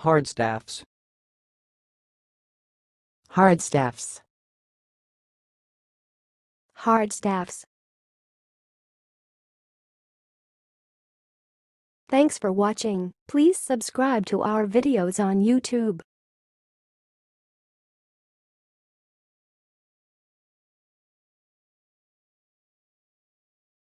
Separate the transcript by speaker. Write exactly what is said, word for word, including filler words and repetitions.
Speaker 1: hardstaffs,
Speaker 2: hardstaffs,
Speaker 3: hardstaffs. Thanks for watching. Please subscribe to our videos on YouTube.